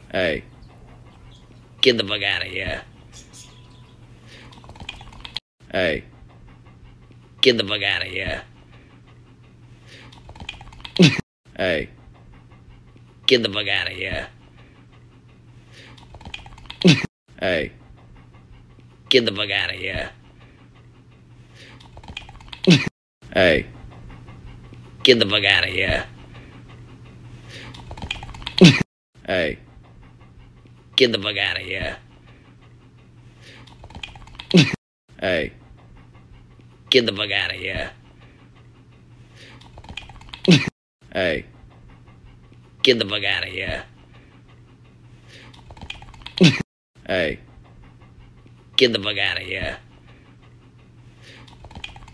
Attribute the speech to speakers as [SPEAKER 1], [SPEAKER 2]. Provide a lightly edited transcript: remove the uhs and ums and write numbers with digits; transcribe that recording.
[SPEAKER 1] Hey, get the fuck out of here. Hey, get the fuck out of here. Hey, get the fuck out of here. Hey, get the fuck out of here. Hey, get the fuck out of here. Hey, get the fuck out of here. Hey, get the fuck out of here. Hey, get the fuck out of here. Hey, get the fuck out of here.